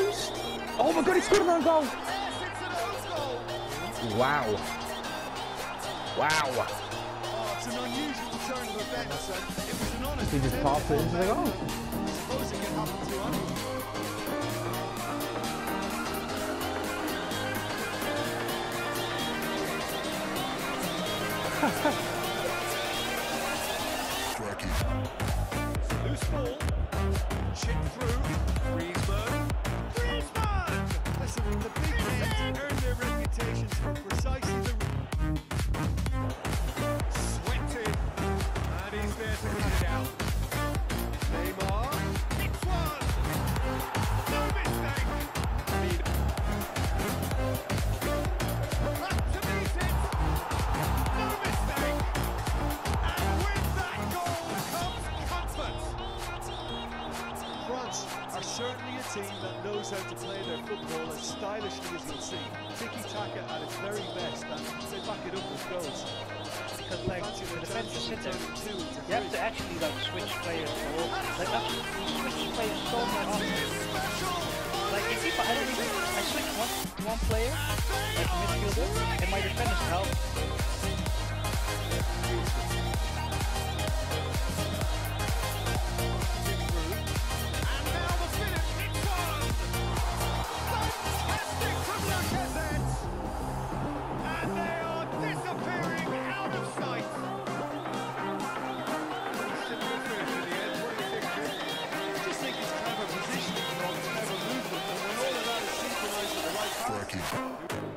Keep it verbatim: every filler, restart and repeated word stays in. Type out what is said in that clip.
post. Oh my god, he scored an goal. Wow. Wow. Oh, it's an unusual turn of events, and it was an honest. He just popped it into the goal. I suppose it can happen to anyone. Loose ball, chip through, Griezmann, Griezmann! Listen, the big men earn their reputations for precisely the... Swept in, and he's there to cut it out. Neymar, it's one! No mistake! Back to meet it! No mistake! And with that goal comes comfort! France are certainly a team that knows how to play their football as stylishly as you'll see. Tiki-taka at its very best, and they back it up with goals. Because like the defense is sitting, you have to actually like switch players. Or, like that's, you switch players so much often. Like if people, I don't even, I switch one one player, like midfielder, and my defenders help. Cracking.